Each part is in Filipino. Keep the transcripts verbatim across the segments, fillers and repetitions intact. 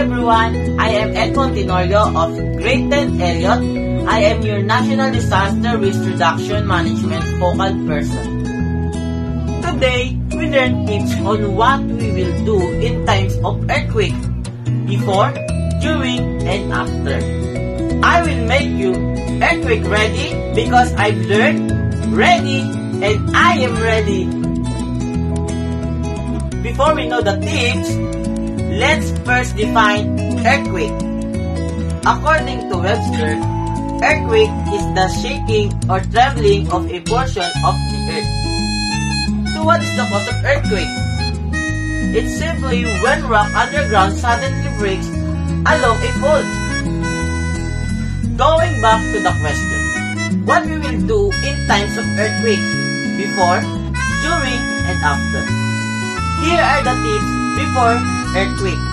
everyone, I am Edmond Tenorio of Grade ten Elliott. I am your National Disaster Risk Reduction Management focal person. Today, we learn tips on what we will do in times of earthquake, before, during, and after. I will make you earthquake ready because I've learned, ready, and I am ready. Before we know the tips, let's first define earthquake. According to Webster, earthquake is the shaking or trembling of a portion of the earth. So what is the cause of earthquake? It's simply when rock underground suddenly breaks along a fault. Going back to the question, what we will do in times of earthquake, before, during, and after. Here are the tips before earthquake.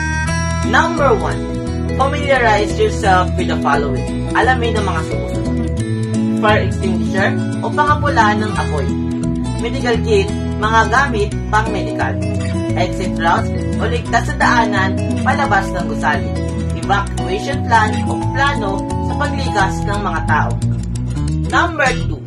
Number one, familiarize yourself with the following. Alamin ang mga sumusunod. Fire extinguisher o pangapulaan ng apoy. Medical kit, mga gamit pang medical. Exit routes o ligtas sa daanan palabas ng gusali. Evacuation plan o plano sa paglikas ng mga tao. Number two,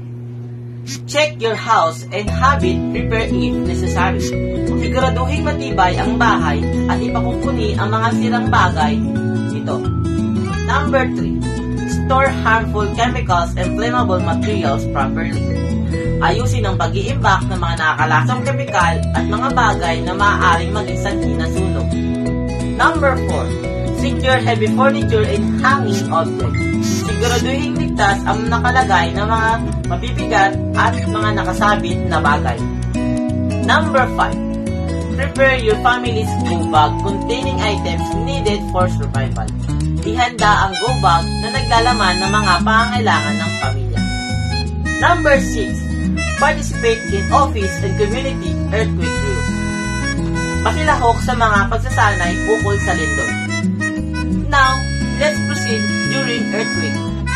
check your house and have it prepared if necessary. Siguraduhin matibay ang bahay at ipakumpuni ang mga sirang bagay ito. Number three, store harmful chemicals and flammable materials properly. Ayusin ang pag-iimbak ng mga nakakalasang kemikal at mga bagay na maaaring maging sanhi ng sunog. Number four, secure heavy furniture and hanging objects. Siguraduhin ligtas ang nakalagay na mga mabibigat at mga nakasabit na bagay. Number five, prepare your family's go bag containing items needed for survival. Ihanda ang go bag na naglalaman ng mga pangangailangan ng pamilya. Number six, participate in office and community earthquake drills. Pakilahok sa mga pagsasanay ukol sa lindol. Now, let's proceed during earthquake.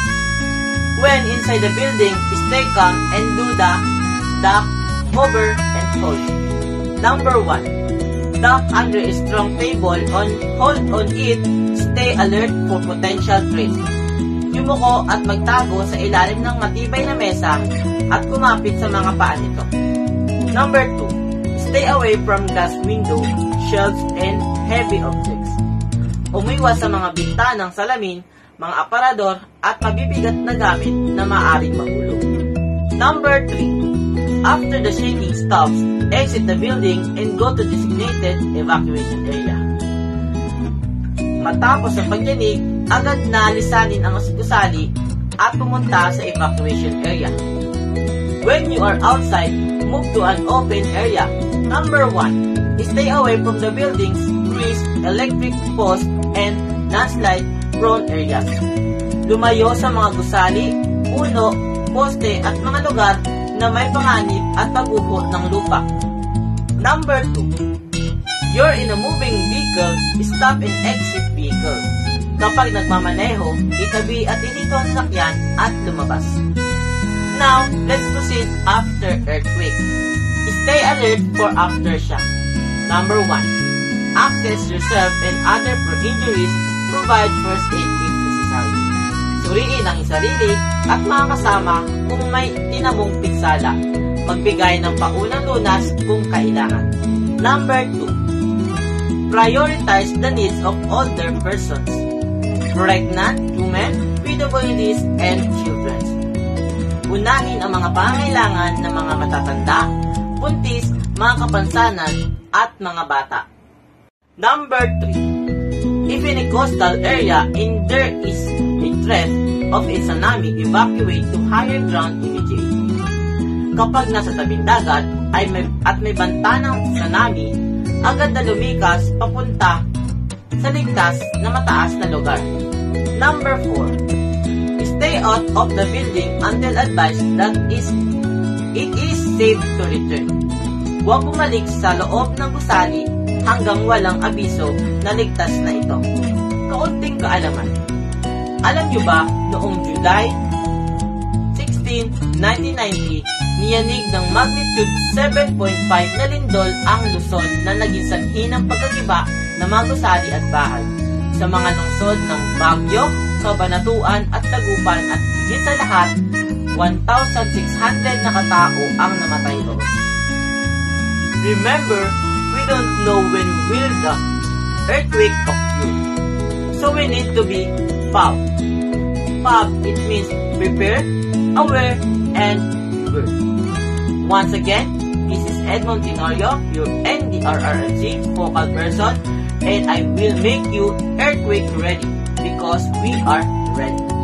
When inside the building, stay calm and do the duck, hover, and hold. Number one, duck under a strong table on hold on it, stay alert for potential threats. Yumuko at magtago sa ilalim ng matibay na mesa at kumapit sa mga paa nito. Number two, stay away from glass window, shelves, and heavy objects. Umiwas sa mga bintanang salamin, mga aparador, at mabibigat na gamit na maaaring mahulog. Number three, after the shaking stops, exit the building and go to designated evacuation area. Matapos ang pagyanig, agad na lisanin ang gusali at pumunta sa evacuation area. When you are outside, move to an open area. Number one, stay away from the buildings, trees, electric posts, and landslide-prone areas. Lumayo sa mga gusali, puno, poste at mga lugar na may panganib at pagguho ng lupa. Number two, you're in a moving vehicle, stop and exit vehicle. Kapag nagmamaneho, itabi at inito ang sasakyan at lumabas. Now, let's proceed after earthquake. Stay alert for aftershock. Number one, access yourself and other for injuries, provide first aid if necessary. Suriin ang sarili at mga kasama kung may tinamong pinsala. Magbigay ng paunang lunas kung kailangan. Number two, prioritize the needs of older persons, pregnant, women, P W Ds, and children. Unahin ang mga pangangailangan ng mga matatanda, buntis, mga kapansanan, at mga bata. Number three, if in a coastal area and there is a threat of a tsunami, evacuate to higher ground immediately. Kapag nasa tabing dagat ay may, at may banta ng tsunami, agad na lumikas papunta sa ligtas na mataas na lugar. Number four, stay out of the building until advised that is it is safe to return. Huwag bumalik sa loob ng gusali hanggang walang abiso na ligtas na ito. Kaunting kaalaman. Alam niyo ba, noong July sixteen, nineteen ninety, niyanig ng magnitude seven point five na lindol ang Luzon na naging sanhi ng pagkagiba na mga gusali at bahay. Sa mga lungsod ng Baguio, Cabanatuan at Tagupan at higit sa lahat, one thousand six hundred na katao ang namatay doon. Remember, we don't know when will the earthquake occur. So we need to be P A B. P A B, it means prepare, aware, and alert. Once again, this is Edmond Tenorio, your N D R R M C focal person, and I will make you earthquake ready because we are ready.